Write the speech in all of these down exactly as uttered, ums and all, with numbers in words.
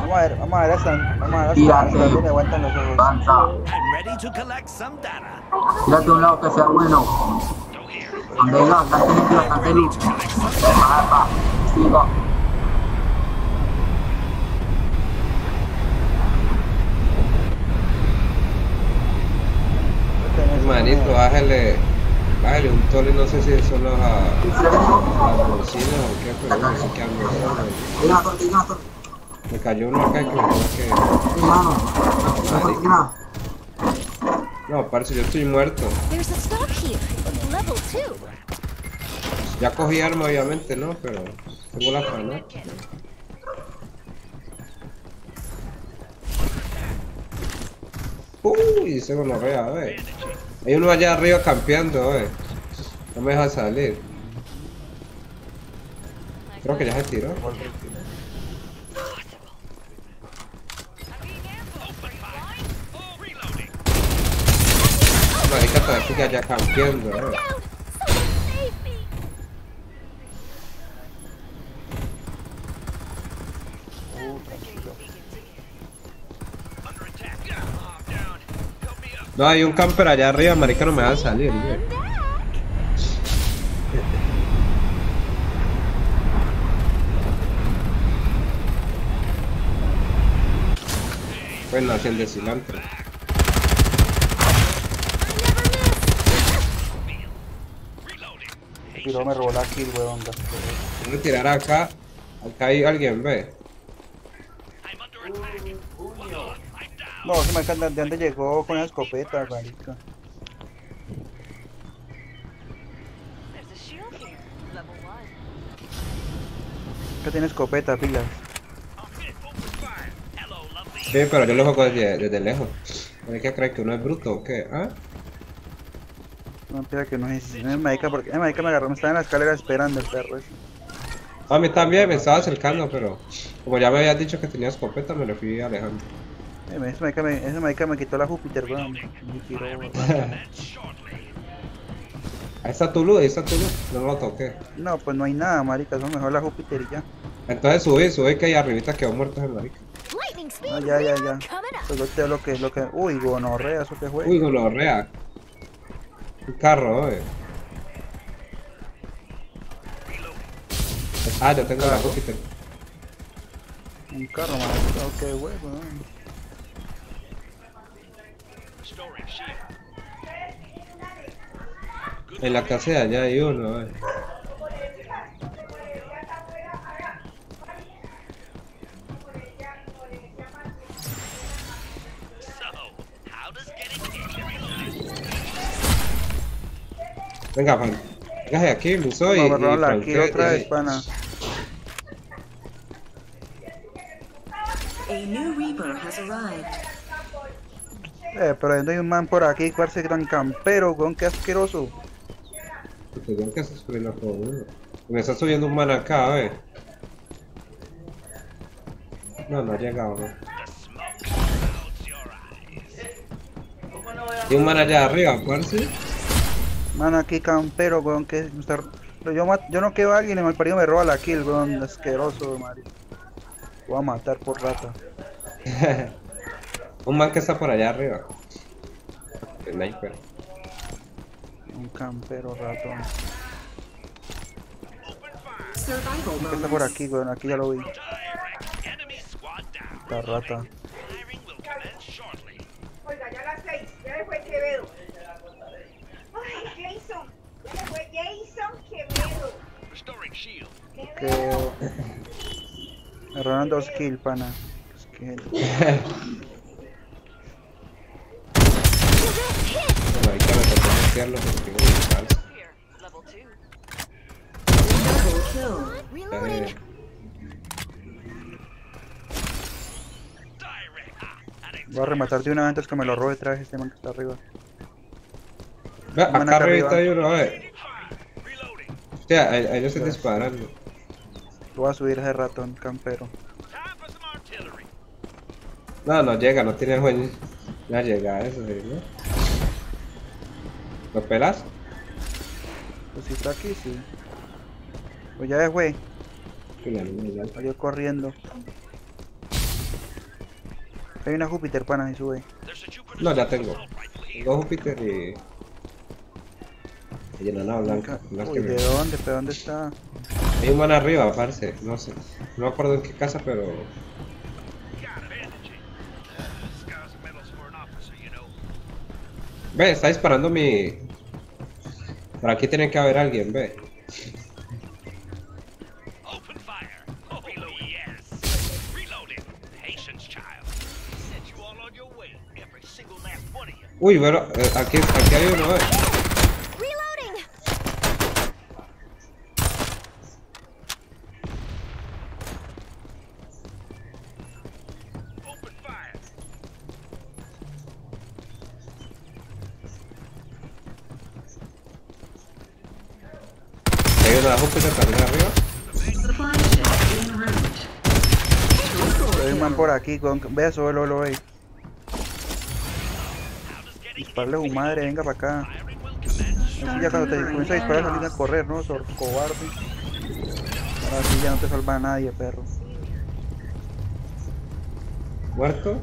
Vamos a ver, vamos a ver hasta, vamos a ver hasta, hasta dónde le aguantan los ojos. Tírate un lado que sea bueno. Donde hay lado, bastante limpio, bastante limpio. Baja, baja. Sigo. Manito, bájale, bájale un tole, no sé si son las, las bocinas o qué, pero no sé qué ando. Me cayó uno acá que me dijo que... No, parce, yo estoy muerto. Ya cogí arma obviamente, ¿no? Pero tengo la pana. Uy, se gonorrea, wey. Hay uno allá arriba campeando, wey. No me deja salir. Creo que ya se tiró. Marica, todavía sigue allá campeando, wey. No, hay un camper allá arriba, marica, no me va a salir, güey. Bueno, hacia el de cilantro. Tiro, me robó la kill, weón. Voy a tirar acá. Acá hay alguien, ve. No, se me encanta de dónde llegó con la escopeta, marica. Que tiene escopeta, pilas. Sí, pero yo lo juego desde, desde lejos. ¿Hay que creer que uno es bruto o qué? ¿Ah? No, espera que no es. No es marica, porque es marica me agarró, me estaba en la escalera esperando el perro ese. A mí también me estaba acercando, pero como ya me habías dicho que tenía escopeta, me lo fui alejando. Eh, ese marica me, ese marica me quitó la Júpiter, weón. Me tiró, Ahí está tu luz, ahí está tu luz. No lo toqué. no, pues no hay nada, marica. Eso mejor la Júpiter y ya. Entonces subí, subí que ahí arribita quedó muerto ese marica. Ah, ya, ya, ya. Pues yo te lo que, lo que. Uy, gonorrea, eso que fue. Uy, gonorrea. Un carro, eh. Ah, yo tengo la Júpiter. Un carro, marica. Ok, huevo, ¿no? En la casa de allá hay uno, eh. Venga, Juan. Venga aquí, Luso y, Vamos a y la aquí Franquet, otra y- vez, pana. A new Reaper has arrived. Eh, pero hay un man por aquí, parece gran campero, weón, qué asqueroso. Pues tengo que hacer subirlo por uno. Me está subiendo un man acá, eh. No, no ha llegado, no. Y un man allá arriba, parce. Man aquí campero, weón, que me está... Pero yo, mat- yo no quedo a alguien y el parido me roba la kill, weón, asqueroso, marica. Lo voy a matar por rata. Un man que está por allá arriba. Sniper. Un campero ratón. Survival ¿Qué está bonus. por aquí, weón? Aquí ya lo vi. La rata. Oiga, ya a las seis, ya le fue Quevedo. Ay, Jason, ya le fue Jason Quevedo. Que... Me robaron dos kills, pana. Es que... Bueno, ahí que me tocó meterlo porque tengo mi salsa. Double kill. Eh, Voy a rematar de una vez antes que me lo robe otra vez este man que está arriba. Ve, Un man acá acá arriba arriba. hay uno, eh. Hostia, ahí, ahí yo estoy disparando. Lo voy a subir a ese ratón campero. No, no llega, no tiene buen... Ya llega eso, ¿sí, no? ¿Lo pelas? Pues si está aquí, sí. Pues ya es, güey. Que la niña ya- Salió corriendo. Hay una Júpiter, pana, y sube. No, ya tengo. Tengo Júpiter y... Y enana blanca. blanca Uy, y ¿de blanca. dónde? ¿De dónde está? Hay un man arriba, parce. No sé. No me acuerdo en qué casa, pero... Ve, está disparando mi... Por aquí tiene que haber alguien, ve. Uy, bueno, eh, aquí, aquí hay uno, eh. Reloading! Hay una Júpiter también arriba. Supply ship en route. Hay un man por aquí, con... Vea, solo lo ve. Disparle a su madre, venga para acá. Así ya cuando te comienza a disparar salís a correr, ¿no? Sor cobarde. Ahora sí ya no te salva a nadie, perro. Muerto.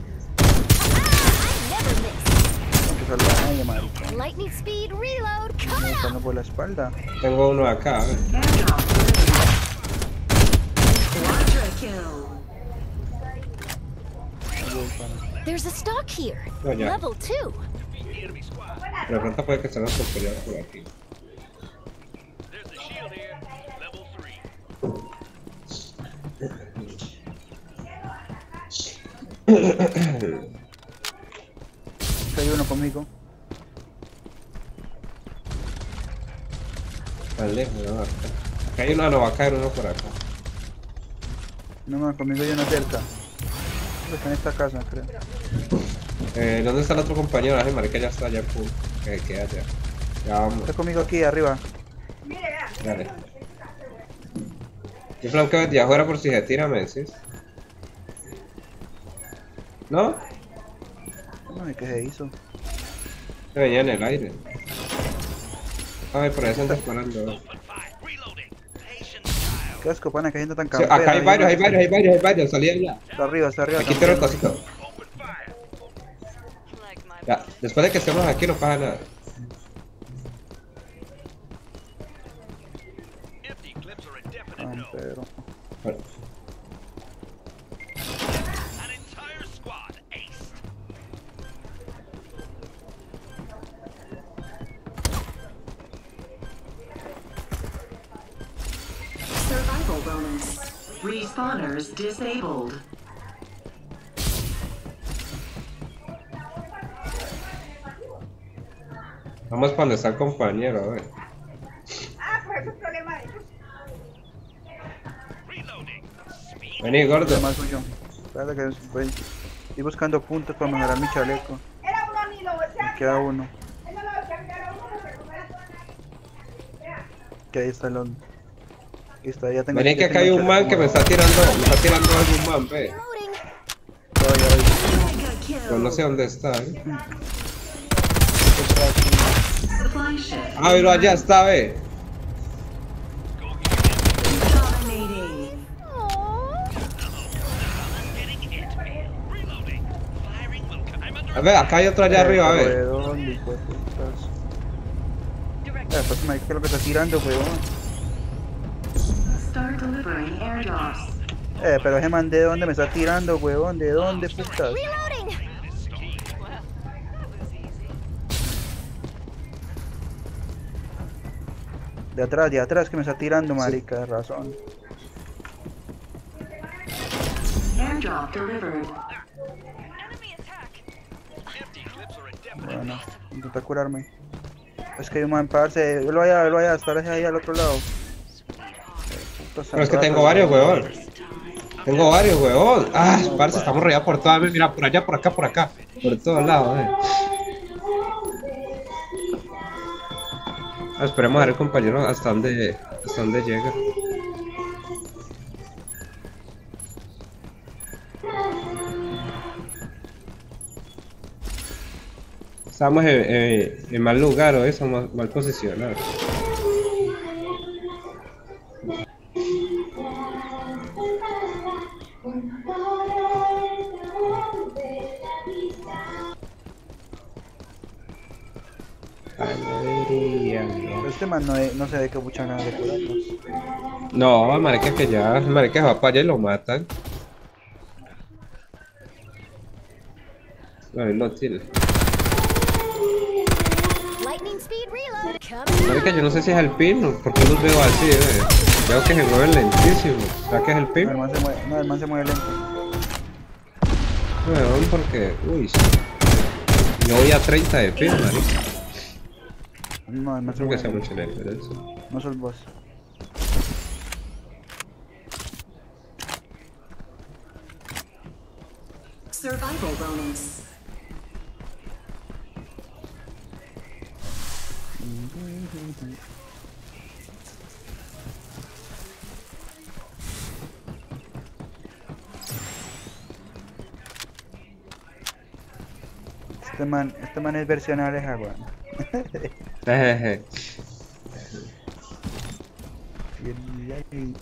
Never miss. No te salva a nadie, marica. Lightning speed reload. Me Coming up. Pues están por la espalda. Tengo uno acá, a ver. Airdrop delivered. Quadra kill. There's a stock here. No, ya. Level two. Pero de pronto puede que estén los superiores por aquí. Hay uno conmigo. Tan lejos, no, acá. Acá hay uno, no va a caer uno por acá. No, no, conmigo hay uno cerca. Está en esta casa, creo. Eh, ¿dónde está el otro compañero? Ay, marica, ya está, ya pum. Que queda ya. Ya vamos, Está conmigo aquí, arriba. Mire, vea. dale. Yo flanqueo desde afuera por si se tira, me decís. ¿No? No sé qué se hizo. Se venía en el aire. A ver, por ahí están disparando. Qué asco, pana, que hay gente tan Sí, campera. acá hay ahí, varios, ¿no? hay varios, hay varios, hay varios, salí allá. Está arriba, está arriba. Aquí tengo el campeando. cosito. Ya, después de que estemos aquí no pasa nada. Campero. Bueno, Survival bonus. Respawners disabled. vamos para donde está el compañero, a ver. Ah, pues eso es problema de ellos. Vení, gordo. Más suyo. Espérate que voy. Estoy buscando puntos para mejorar mi chaleco. Era uno ni lo volteaba. Me queda uno. Él no lo volteaba, era uno, pero no era todo nadie. Vea. Que ahí está el otro. Ahí está, ya tengo. Vení ya que acá tengo hay el un man chaleco que me nuevo. está tirando, me está tirando algún man, ve. Reloading. Todavía hay- Mega kill. Pues no sé dónde está, eh. está aquí. Supply ship. Ah, pero allá está, ve. Dominating. A ver, acá hay otro allá arriba, a ¿De ver. dónde, hijo de putas? Eh, pues me que lo que está tirando, weón. Start delivering airdrops. Eh, pero ese man de dónde me está tirando, weón. ¿De dónde, putas? Reloading. De atrás, de atrás que me está tirando, marica, de razón. Airdrop delivered. Bueno, intenta curarme. Es que hay un man, parce, velo allá, velo allá, está ahí al otro lado. Puta, Pero es que ratas, tengo varios, weón. Tengo varios, weón. Ah, parce, estamos rodeados por todas, mira, por allá, por acá, por acá. Por todos lados, eh. Ah, esperemos a ver, compañero, hasta dónde, hasta dónde llega. Estamos en, en, en mal lugar, o eso, mal, mal posicionados. Alegría. Pero este man no, es- no se ve que mucha ganas de curarlos. No, marica, que ya, marica, va para allá y lo matan. A ver, lo tiene. Lightning speed reload. Coming. Marica, yo no sé si es el pin, ¿no? Porque los veo así, eh. Veo que se mueven lentísimo. ¿Será que es el No, pin? el man se mueve, no, el man se mueve lento. No, porque, uy, yo voy a treinta de pin, marica. No, el man No se creo que sea mueve mucho lento. la diferencia. No sos vos. Survival bonus. Este man, este man es versión aleja, weón. Jejeje. Y el- y-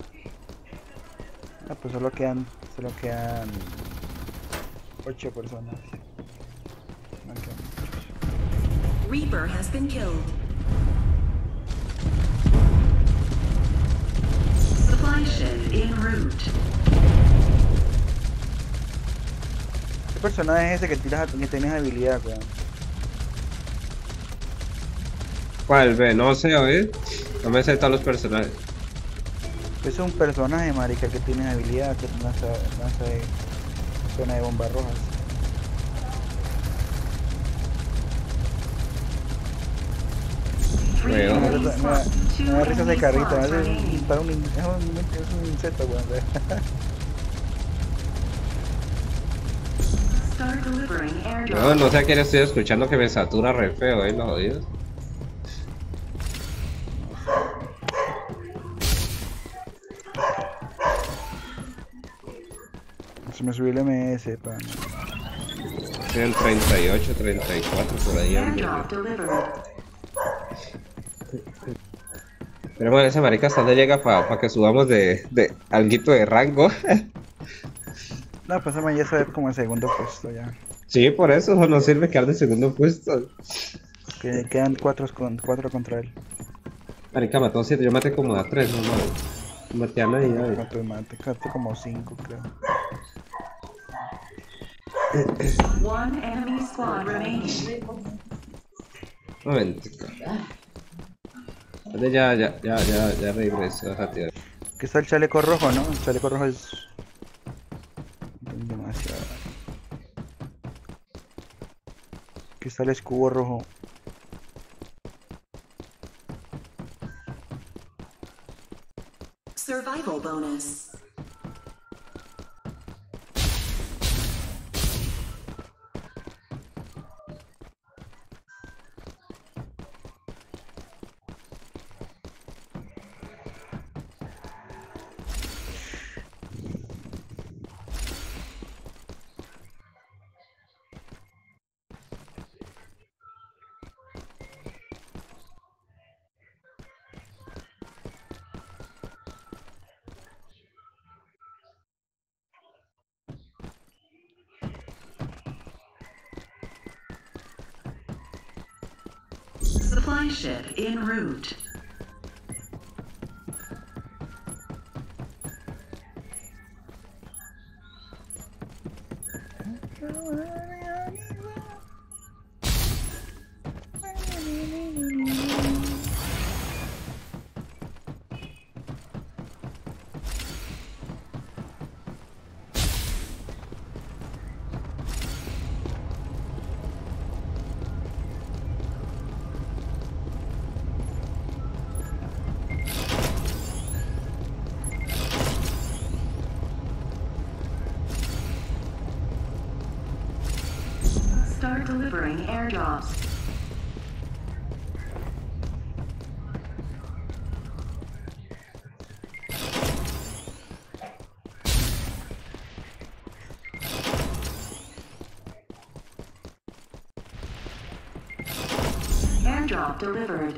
Ah, pues solo quedan, solo quedan ocho personas. No quedan muchos. Reaper has been killed. Supply ship en route. ¿Qué personaje es ese que tiras, que tienes habilidad, weón? ¿Cuál ve? No sé, oír. No me sé todos los personajes. Es un personaje, marica, que tiene habilidad, que lanza, lanza de zona de bombas rojas. Three Veo. Me da, enemy me da- slots. Two me da risa ese enemy carrito, slots es un, remaining. para un, in- es un, es un insecto, weón. Start delivering No, airdrop. no sé a quién estoy escuchando que me satura re feo, ¿eh? Los oídos. Se me subió el M S, pan. Estoy en treinta y ocho, treinta y cuatro por ahí. ando. Airdrop delivered. Pero bueno, esa marica hasta dónde llega para que subamos de, de alguito de rango. No, pues ese man ya se ve como el segundo puesto ya. Sí, por eso no sirve quedar de segundo puesto. Que quedan cuatro, con, cuatro contra él. Marica mató siete, yo maté como a tres, no no. Maté a nadie, nadie. Cuatro mate, cuatro como cinco, creo. One enemy squad remaining. Un momentico. Vale, Ya, ya, ya, ya, ya regreso, rápido. Aquí está el chaleco rojo, ¿no? El chaleco rojo es demasiado. Aquí está el escudo rojo. Survival bonus. Supply ship en route. Start delivering airdrops. Airdrop delivered.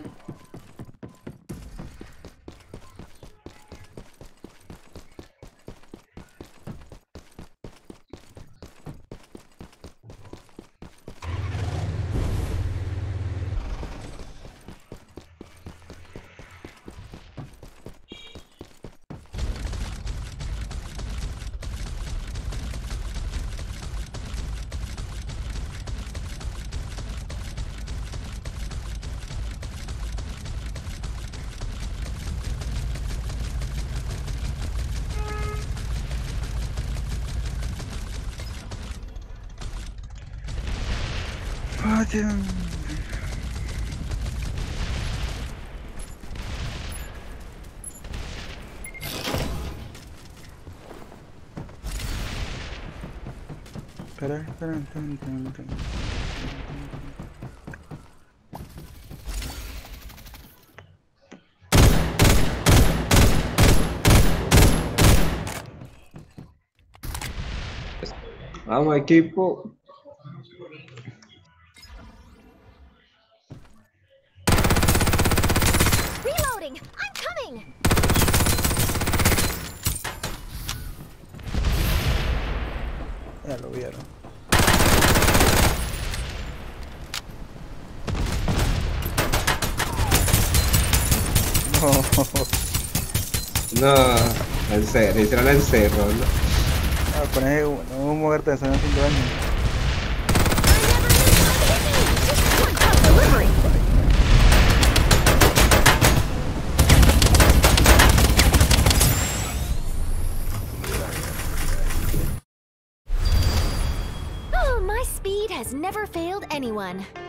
Espera, espera, tan, tan, tan. Vamos, equipo. Reloading! I'm coming! Ya lo vieron. No, en serio, hicieron el cerro, ¿no? Ah, poner un muerte de haciendo daño. Delivery! Oh, my speed has never failed anyone.